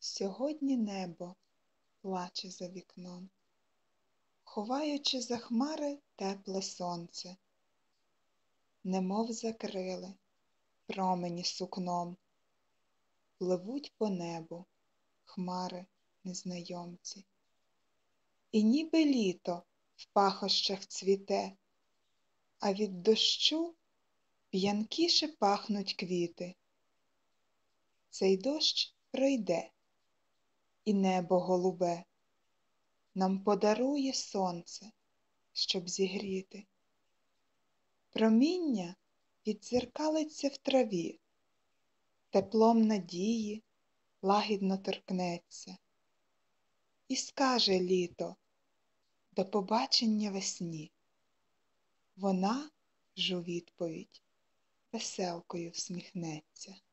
Сьогодні небо плаче за вікном, ховаючи за хмари тепле сонце, немов закрили промені сукном, пливуть по небу хмари незнайомці. І ніби літо в пахощах цвіте, а від дощу п'янкіше пахнуть квіти. Цей дощ пройде, і небо голубе нам подарує сонце, щоб зігріти. Проміння віддзеркалиться в траві, теплом надії лагідно торкнеться. І скаже літо: до побачення весні. Вона ж у відповідь веселкою всміхнеться.